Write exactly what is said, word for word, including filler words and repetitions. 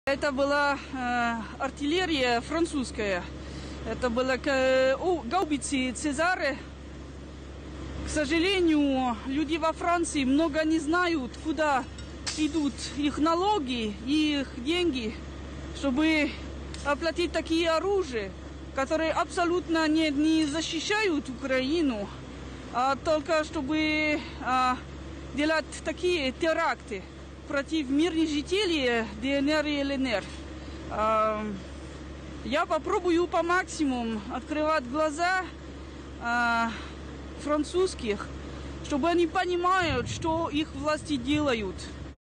Это была э, артиллерия французская. Это было э, гаубицы Цезаре. К сожалению, люди во Франции много не знают, куда идут их налоги и их деньги, чтобы оплатить такие оружия, которые абсолютно не, не защищают Украину, а только чтобы а, делать такие теракты против мирных жителей ДНР и ЛНР. А, я попробую по максимуму открывать глаза а, французских, чтобы они понимают, что их власти делают.